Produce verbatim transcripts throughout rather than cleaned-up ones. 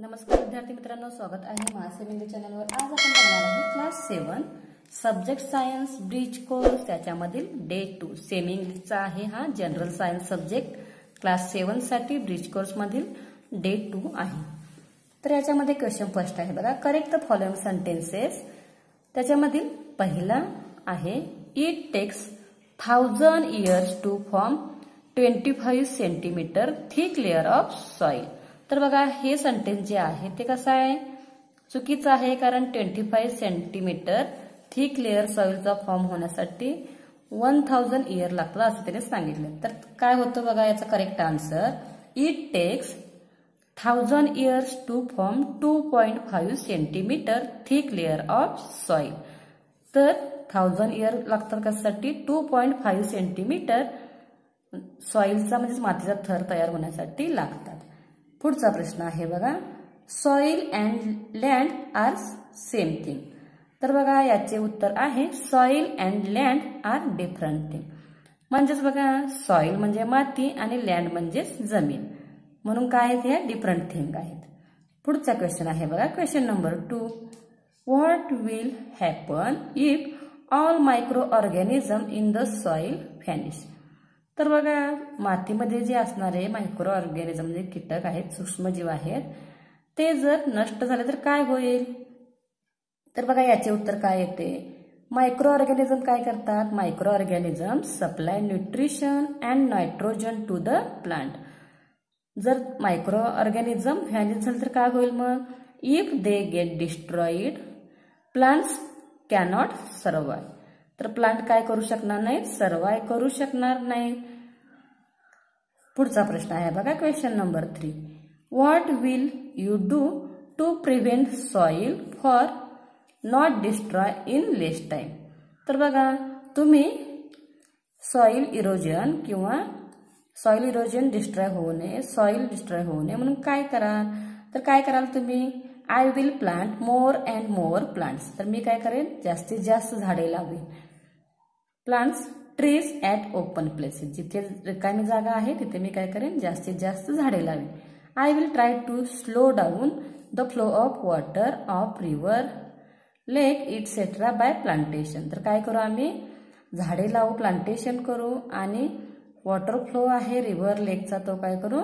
नमस्कार विद्यार्थी मित्रांनो, स्वागत आहे माहा चॅनलवर। आज आपण बघणार आहे class seven subject science bridge course, त्याच्यामधील डे टू सेमी इंग्लिशचा आहे हा general science subject class seven साठी ब्रिज कोर्स मधील डे टू आहे। तर याच्यामध्ये क्वेश्चन फर्स्ट आहे बघा, करेक्ट द फॉलोइंग सेंटेन्सेस। त्याच्यामधील पहिला आहे it takes thousand years to form twenty five centimetre thick layer of soil. तर बघा हे सेंटेन्स जे आहे ते कसं आहे, चुकीचं आहे, कारण twenty five centimetre thick layer सॉइलचा फॉर्म होण्यासाठी वन थाउजंड इयर लागतात असं त्याने सांगितलं। तर काय होतं बघा याचा correct answer, it takes thousand years to form two point five centimetre thick layer of soil. तर थाउजंड इयर लागतात कशासाठी, टू पॉइंट फाइव्ह सेंटीमीटर सॉइलचा म्हणजे मातीचा थर तयार होण्यासाठी लागतात। पुढचा प्रश्न आहे बघा, soil and land are same thing. तर बघा याचे उत्तर आहे soil and land are different thing. म्हणजेच बघा सॉइल म्हणजे माती आणि लँड म्हणजे जमीन, म्हणून काय आहेत ह्या डिफरंट थिंग आहेत। पुढचा क्वेश्चन आहे बघा, question number two, what will happen if all micro organism in the soil vanish. तर बघा मातीमध्ये जे असणारे मायक्रो ऑर्गॅनिझम म्हणजे कीटक आहेत, सूक्ष्मजीव आहेत, ते जर नष्ट झाले तर काय होईल। तर बघा याचे उत्तर काय येते, मायक्रो ऑर्गॅनिझम काय करतात, micro organism supply nutrition and nitrogen to the plant. जर मायक्रो ऑर्गॅनिझम व्हॅनिश झाले तर काय होईल मग, if they get destroyed plants cannot survive. तर प्लांट काय करू शकणार नाहीत, सर्वाइव्ह करू शकणार नाही। पुढचा प्रश्न आहे बघा, question number three, what will you do to prevent soil for not destroy in less time. तर बघा तुम्ही सॉइल इरोजन किंवा सॉइल इरोजन डिस्ट्रॉय होऊ नये, सॉइल डिस्ट्रॉय होऊ नये म्हणून काय कराल, तर काय कराल तुम्ही, I will plant more and more plants. तर मी काय करेन, जास्तीत जास्त झाडे लावेन। Plants trees at open places, जिथे रिकामी जागा आहे तिथे मी काय करेन, जास्तीत जास्त झाडे लावेन। I will try to slow down the flow of water of river lake etcetera by plantation. तर काय करू आम्ही, झाडे लावू, प्लांटेशन करू, आणि वॉटर फ्लो आहे रिव्हर लेकचा तो काय करू,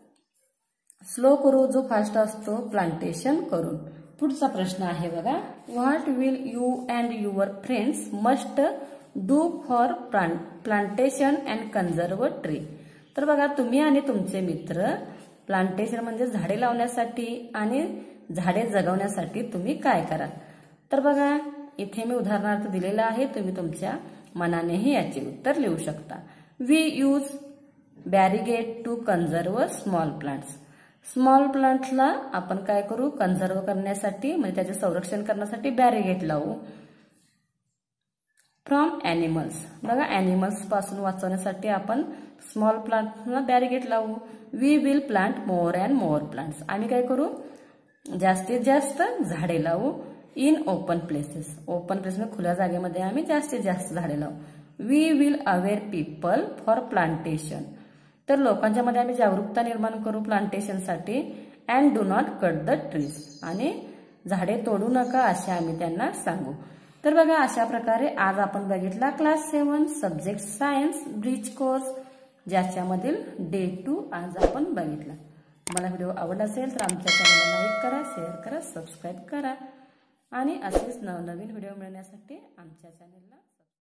स्लो करू, जो फास्ट असतो प्लांटेशन करून। पुढचा प्रश्न आहे बघा, what will you and your friends must do for plantation and conserve tree. तर बघा तुम्ही आणि तुमचे मित्र प्लांटेशन म्हणजे झाडे लावण्यासाठी आणि झाडे जगवण्यासाठी तुम्ही काय कराल। तर बघा इथे मी उदाहरणार्थ दिलेलं आहे, तुम्ही तुमच्या मनानेही याचे उत्तर लिहू शकता। We use barricade to conserve small plants. Small प्लांट्सला आपण काय करू, कन्झर्व करण्यासाठी म्हणजे त्याचे संरक्षण करण्यासाठी बॅरिगेट लावू। फ्रॉम ॲनिमल्स, बघा ॲनिमल्स पासून वाचवण्यासाठी आपण स्मॉल प्लांट्सला बॅरिगेट लावू। We will plant more and more plants, आम्ही काय करू, जास्तीत जास्त झाडे लावू। In open places, open place म्हणजे खुल्या जागेमध्ये आम्ही जास्तीत जास्त झाडे लावू। We will aware people for plantation, तर लोकांच्या मध्ये आम्ही जागरूकता निर्माण करू प्लांटेशनसाठी। And do not cut the trees, आणि झाडे तोडू नका असे आम्ही त्यांना सांगू। तर बघा अशा प्रकारे आज आपण बघितला class seven subject science bridge course, ज्याच्यामधील डे टू आज आपण बघितला। मला व्हिडिओ आवडला असेल तर आमच्या चॅनलला लाईक करा, शेअर करा, सबस्क्राईब करा, आणि असेच नवनवीन व्हिडिओ मिळण्यासाठी आमच्या चॅनलला